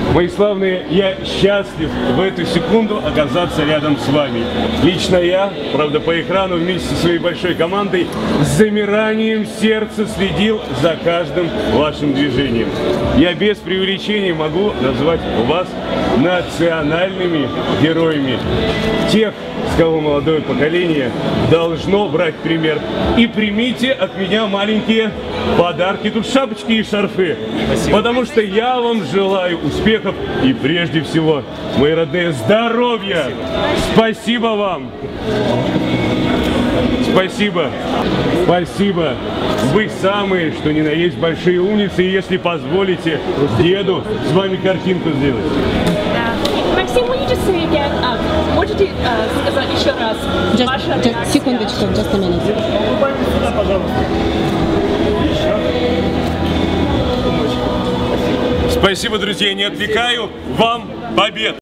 Мои славные, я счастлив в эту секунду оказаться рядом с вами. Лично я, правда по экрану, вместе со своей большой командой, с замиранием сердца следил за каждым вашим движением. Я без преувеличения могу назвать вас национальными героями. Тех, с кого молодое поколение должно брать пример. И примите от меня маленькие подарки. Тут шапочки и шарфы. Спасибо. Потому что я вам желаю успехов и прежде всего, мои родные, здоровья. Спасибо вам. Спасибо. Спасибо. Вы самые, что ни на есть, большие умницы. И если позволите, деду с вами картинку сделать. Максим, можете сказать еще раз? Секундочку, just a minute. Спасибо, друзья, не отвлекаю. Вам побед!